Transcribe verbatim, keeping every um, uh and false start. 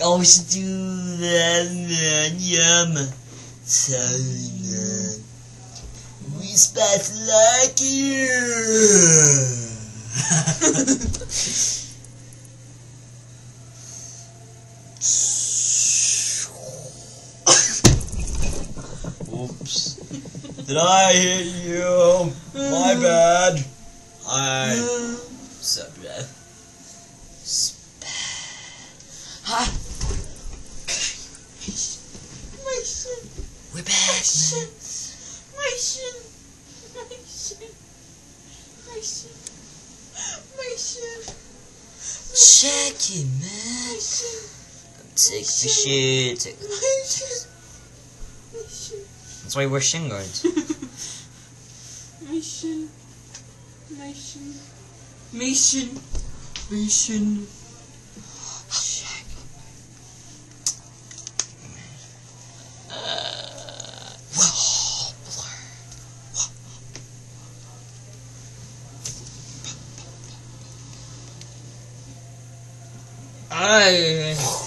always do that, man. Yum. Sorry, man. We spice like you. Oops. Did I hit you? My bad. I. Sup, man? Huh? My shin. We're back, man. My shin. My shin. My shin. My shin. Check it, man. My shin. Take the shit. Take the My shin. My shin. That's why you wear shin guards. My shin. My shin. My shin. My shin. I